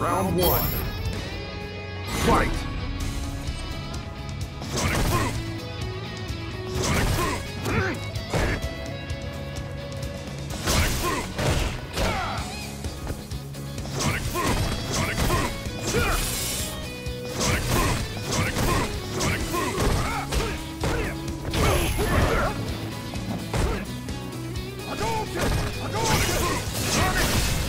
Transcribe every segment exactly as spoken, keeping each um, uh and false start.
Round one. Fight! Sonic Boom! Sonic Boom! Sonic Boom! Sonic Boom! Sonic Boom! Sonic Boom! Sonic Boom! Sonic Boom! Hadouken! Hadouken! Sonic!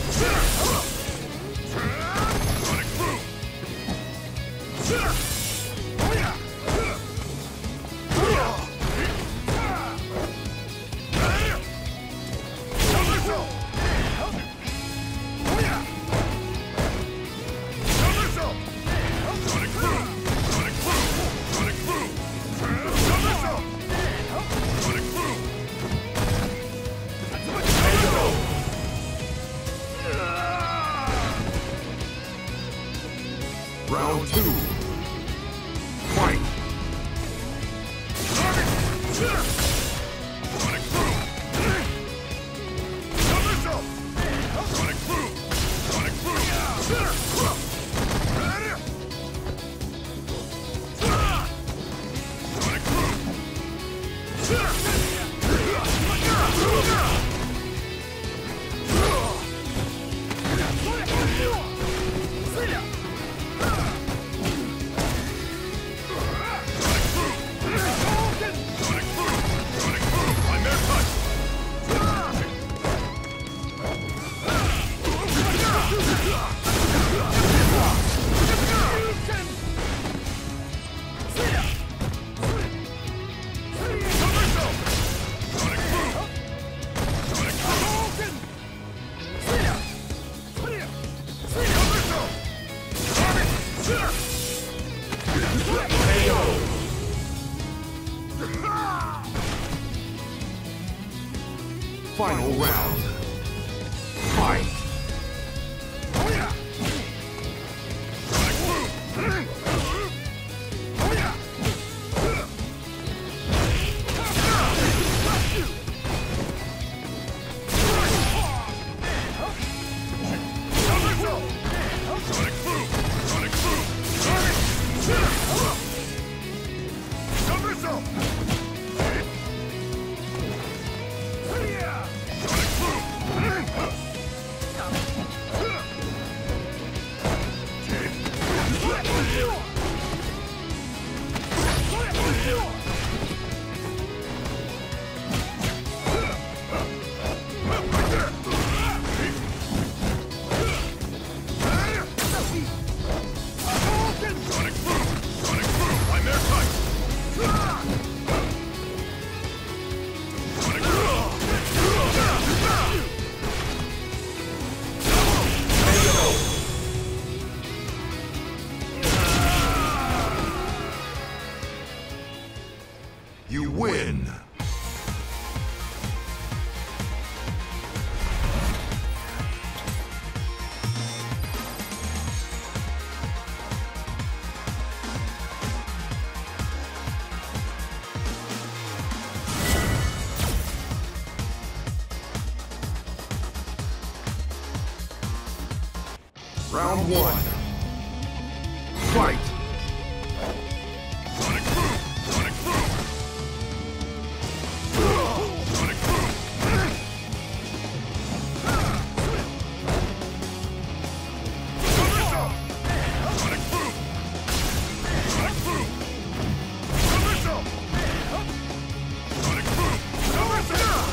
Sonic Boom! Round two. Fight! Sonic Boom! Sonic Boom! Sonic Boom! Sonic Boom! Sonic Boom! Sonic Boom! Nightmare Punch! Sonic Boom! Sonic Final round. Fight! Sonic Boom! Sonic Boom! Sonic Boom! Sonic! Somersault! Sonic Boom! Sonic Boom! Sonic Boom! Nightmare Punch! Sonic Boom! You win! Round one. Fight! Sonic Boom! Sonic Boom! Sonic Boom! Somersault! Sonic Boom! Sonic Boom! Somersault! Sonic Boom! Somersault!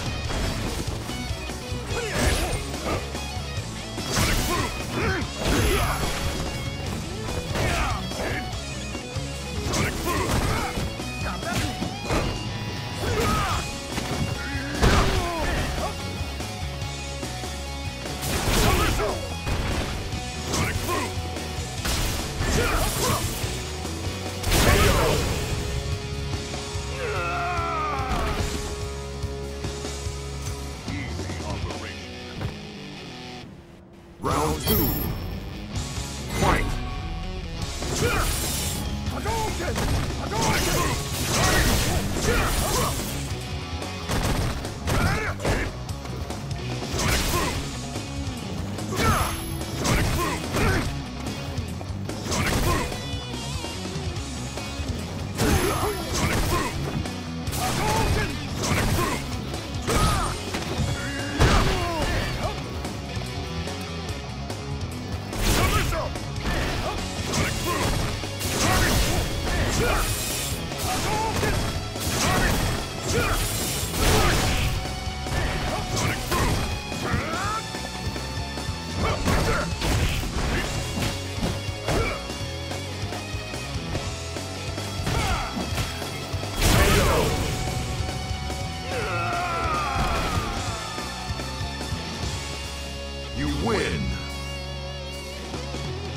Sonic Boom! Sonic Boom! Somersault! Sonic Boom! Easy operation. Round two. Fight! Hadouken! Hadouken! Sonic Boom! Sonic Boom! Sonic Boom! You win.